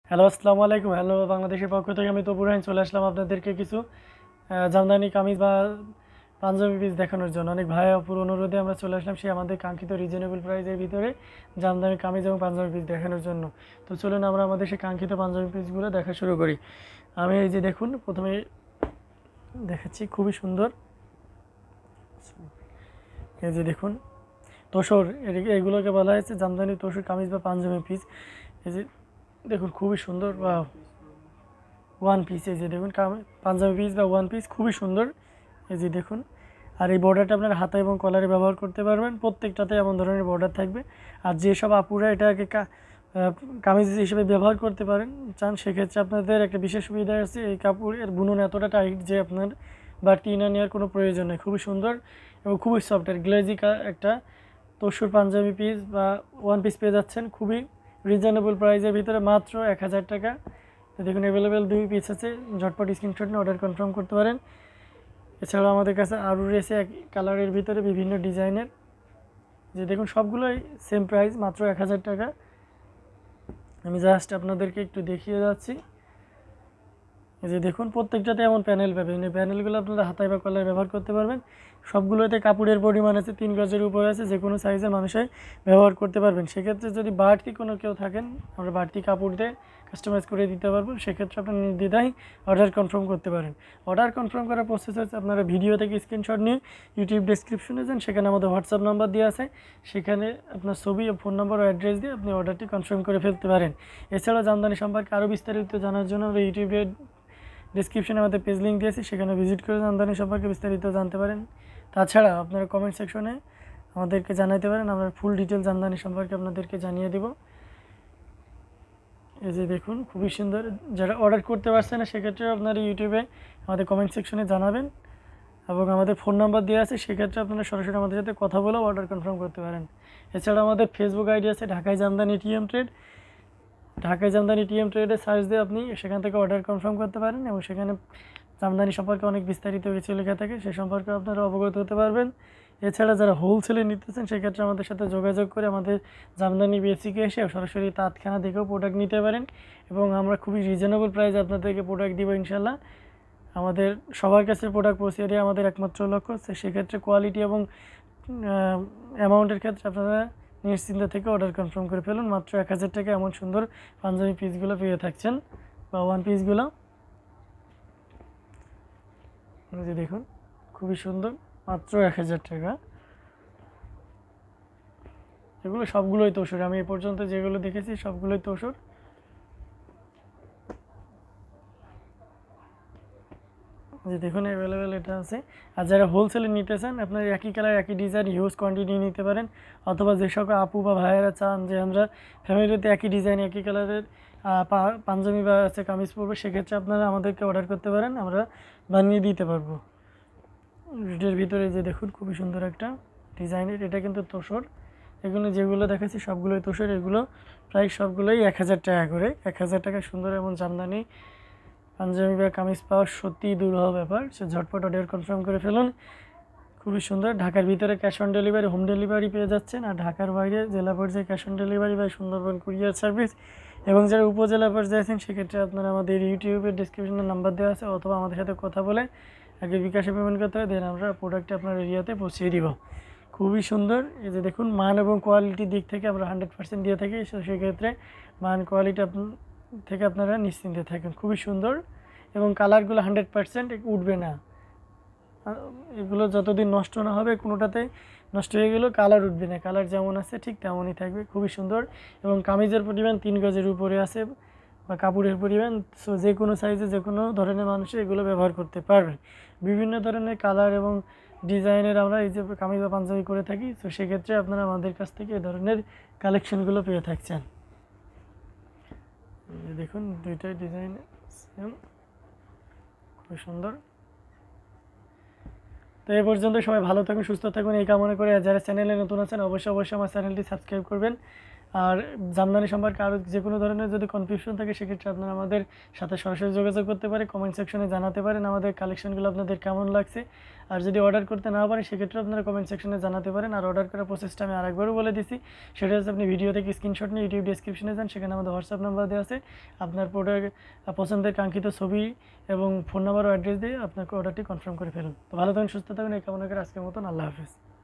Hello, আসসালামু আলাইকুম। Hello, বাংলাদেশের পক্ষ থেকে আমি তপুর রহিম চলে আসলাম আপনাদেরকে কিছু জামদানি কামিজ বা পাঞ্জাবি পিস দেখানোর জন্য। অনেক ভাই অপুর অনুরোধে আমরা চলে আসলাম সেই আমাদের কাঙ্ক্ষিত রিজনেবল প্রাইসের ভিতরে জামদানি কামিজ এবং পাঞ্জাবি পিস দেখানোর জন্য। তো চলুন আমরা আমাদের সেই কাঙ্ক্ষিত পাঞ্জাবি পিসগুলো দেখা শুরু করি। আমি এই যে দেখুন, প্রথমে দেখাচ্ছি, খুবই সুন্দর। এই যে দেখুন, তোসর, এগুলোকে বলা হয়েছে জামদানি তোসর কামিজ বা পাঞ্জাবি পিস। এই যে দেখুন, খুবই সুন্দর বা ওয়ান পিস। এই যে দেখুন, পাঞ্জাবি পিস বা ওয়ান পিস খুবই সুন্দর। এই যে দেখুন, আর এই বর্ডারটা আপনার হাতা এবং কলারে ব্যবহার করতে পারবেন। প্রত্যেকটাতে এমন ধরনের বর্ডার থাকবে। আর যেসব আপুরা এটাকে কামিজ হিসেবে ব্যবহার করতে পারেন চান, সেক্ষেত্রে আপনাদের একটা বিশেষ সুবিধা আছে। এই কাপড়ের বুনন এতটা টাইট যে আপনার বাড়তি না নেওয়ার কোনো প্রয়োজন নেই। খুবই সুন্দর এবং খুবই সফট আর গ্লেজি একটা তসর পাঞ্জাবি পিস বা ওয়ান পিস পেয়ে যাচ্ছেন খুবই রিজনেবল প্রাইসের ভিতরে, মাত্র 1000 টাকা। তো দেখুন, অ্যাভেলেবেল 2 পিস আছে, ঝটপট স্ক্রিনশট নিয়ে অর্ডার কনফার্ম করতে পারেন। এছাড়াও আমাদের কাছে আরও রয়েছে এক কালারের ভিতরে বিভিন্ন ডিজাইনের। যে দেখুন, সবগুলোই সেম প্রাইস, মাত্র 1000 টাকা। আমি জাস্ট আপনাদেরকে একটু দেখিয়ে যাচ্ছি। এই যে দেখুন, প্রত্যেকটাতে এমন প্যানেল পাবেন। এই প্যানেলগুলো আপনারা হাতায় বা কলায় ব্যবহার করতে পারবেন। সবগুলোতে কাপড়ের পরিমাণ আছে 3 গজের উপরে আছে, যে কোনো সাইজের মানুষই ব্যবহার করতে পারবেন। সেক্ষেত্রে যদি বাড়তি কোনো কেউ থাকেন, আমরা বাড়তি কাপড় দিয়ে কাস্টমাইজ করে দিতে পারবো। সেক্ষেত্রে আপনার নির্দ্বিধায় অর্ডার কনফার্ম করতে পারেন। অর্ডার কনফার্ম করার প্রসেস হচ্ছে, আপনারা ভিডিও থেকে স্ক্রিনশট নিয়ে ইউটিউব ডেসক্রিপশনে যান, সেখানে আমাদের হোয়াটসঅ্যাপ নাম্বার দেওয়া আছে। সেখানে আপনার ছবি ও ফোন নাম্বার ও অ্যাড্রেস দিয়ে আপনি অর্ডারটি কনফার্ম করে ফেলতে পারেন। এছাড়াও জামদানি সম্পর্কে আরও বিস্তারিত জানার জন্য আমরা ইউটিউবে ডিসক্রিপশনে আমাদের পেজ লিঙ্ক দিয়েছি, সেখানে ভিজিট করে জামদানি সম্পর্কে বিস্তারিত জানতে পারেন। তাছাড়া আপনারা কমেন্ট সেকশনে আমাদেরকে জানাতে পারেন, আমরা ফুল ডিটেল জামদানি সম্পর্কে আপনাদেরকে জানিয়ে দেব। এই যে দেখুন, খুবই সুন্দর। যারা অর্ডার করতে পারছে না, সেক্ষেত্রে আপনারা ইউটিউবে আমাদের কমেন্ট সেকশনে জানাবেন এবং আমাদের ফোন নাম্বার দেওয়া আছে, সেক্ষেত্রে আপনারা সরাসরি আমাদের সাথে কথা বলেও অর্ডার কনফার্ম করতে পারেন। এছাড়া আমাদের ফেসবুক আইডি আছে ঢাকায় জামদানি টিএম ট্রেড। ঢাকায় জামদানি টিএম ট্রেডে সার্চ দিয়ে আপনি সেখান থেকে অর্ডার কনফার্ম করতে পারেন এবং সেখানে জামদানি সম্পর্কে অনেক বিস্তারিত কিছু লেখা থাকে, সে সম্পর্কে আপনারা অবগত হতে পারবেন। এছাড়া যারা হোলসেলে নিতেছেন, সেক্ষেত্রে আমাদের সাথে যোগাযোগ করে আমাদের জামদানি বেসিকে এসে সরাসরি তাৎক্ষণা দেখেও প্রোডাক্ট নিতে পারেন এবং আমরা খুবই রিজনেবল প্রাইসে আপনাদেরকে প্রোডাক্ট দিব ইনশাল্লাহ। আমাদের সবার কাছে প্রোডাক্ট পৌঁছে দেওয়া আমাদের একমাত্র লক্ষ্য। সেক্ষেত্রে কোয়ালিটি এবং অ্যামাউন্টের ক্ষেত্রে আপনারা নিশ্চিন্ত থেকে অর্ডার কনফার্ম করে ফেলুন। মাত্র 1000 টাকা এমন সুন্দর পাঞ্জাবি পিসগুলো পেয়ে থাকছেন বা ওয়ান পিসগুলো। যে দেখুন, খুবই সুন্দর, মাত্র 1000 টাকা। এগুলো সবগুলোই তোষর, আমি এ পর্যন্ত যেগুলো দেখেছি সবগুলোই তোষর। যে দেখুন, অ্যাভেলেবেল এটা আছে। আর যারা হোলসেলে নিতে চান, আপনার একই কালার একই ডিজাইন হিউজ কোয়ান্টিটি নিতে পারেন। অথবা যে সকল আপু বা ভাইয়েরা চান যে আমরা ফ্যামিলিতে একই ডিজাইন একই কালারের পাঞ্জাবি বা আছে কামিজ পরবো, সেক্ষেত্রে আপনারা আমাদেরকে অর্ডার করতে পারেন, আমরা বানিয়ে দিতে পারবো। এটার ভিতরে যে দেখুন, খুবই সুন্দর একটা ডিজাইনের, এটা কিন্তু তোষর। এগুলো যেগুলো দেখাচ্ছি সবগুলোই তোষর। এগুলো প্রায় সবগুলোই 1000 টাকা করে। 1000 টাকা সুন্দর এমন জামদানি পাঞ্জাবি বা কামিজ পাওয়া সত্যিই দুরূহ ব্যাপার। সে ঝটপট অর্ডার কনফার্ম করে ফেলুন। খুবই সুন্দর। ঢাকার ভিতরে cash on delivery, home delivery পেয়ে যাচ্ছেন। আর ঢাকার বাইরে জেলা পর্যায়ে ক্যাশ অন ডেলিভারি বা সুন্দরবন কুরিয়ার সার্ভিস। এবং যারা উপজেলা পর্যায়ে আছেন, সেক্ষেত্রে আপনারা আমাদের ইউটিউবের ডিসক্রিপশনে নাম্বার দেওয়া আছে, অথবা আমাদের সাথে কথা বলে আগে বিকাশে পেমেন্ট করতে হবে, দেন আমরা প্রোডাক্টটা আপনার এরিয়াতে পৌঁছিয়ে দিব। খুবই সুন্দর। এই যে দেখুন, মান এবং কোয়ালিটির দিক থেকে আমরা 100% দিয়ে থাকি। সেক্ষেত্রে মান কোয়ালিটি থেকে আপনারা নিশ্চিন্তে থাকেন। খুবই সুন্দর এবং কালারগুলো 100% উঠবে না। এগুলো যতদিন নষ্ট না হবে, কোনোটাতে নষ্ট হয়ে গেলেও কালার উঠবে না। কালার যেমন আছে ঠিক তেমনই থাকবে। খুবই সুন্দর এবং কামিজের পরিমাণ 3 গজের উপরে আছে বা কাপড়ের পরিমাণ। সো যে কোনো সাইজে যে কোনো ধরনের মানুষই এগুলো ব্যবহার করতে পারবে। বিভিন্ন ধরনের কালার এবং ডিজাইনের আমরা এই যে কামিজ বা পাঞ্জাবি করে থাকি। তো সেক্ষেত্রে আপনারা আমাদের কাছ থেকে এই ধরনের কালেকশনগুলো পেয়ে থাকছেন। দেখুন, দুইটাই ডিজাইন সেম, খুবই সুন্দর। তো এই পর্যন্ত সবাই ভালো থাকুন, সুস্থ থাকুন এই কামনা করে। যারা চ্যানেলে নতুন আছেন, অবশ্যই আমার চ্যানেলটি সাবস্ক্রাইব করবেন। আর জামদানি সম্পর্কে আরও যে কোনো ধরনের যদি কনফিউশন থাকে সেক্ষেত্রে আপনারা আমাদের সাথে সরাসরি যোগাযোগ করতে পারে, কমেন্ট সেকশনে জানাতে পারেন আমাদের কালেকশনগুলো আপনাদের কেমন লাগছে। আর যদি অর্ডার করতে না পারেন সেক্ষেত্রে আপনারা কমেন্ট সেকশনে জানাতে পারেন। আর অর্ডার করার প্রসেসটা আমি আরেকবারও বলে দিছি, সেটা হচ্ছে আপনি ভিডিও থেকে স্ক্রিনশট নিয়ে ইউটিউব ডেসক্রিপশনে যান, সেখানে আমাদের হোয়াটসঅ্যাপ নাম্বার দেওয়া আছে। আপনার প্রোডাক্ট পছন্দের কাঙ্ক্ষিত ছবি এবং ফোন নাম্বার ও অ্যাড্রেস দিয়ে আপনাকে অর্ডারটি কনফার্ম করে ফেলুন। তো ভালো থাকুন, সুস্থ থাকুন, এই কামনা করে আজকের মতন আল্লাহ হাফেজ।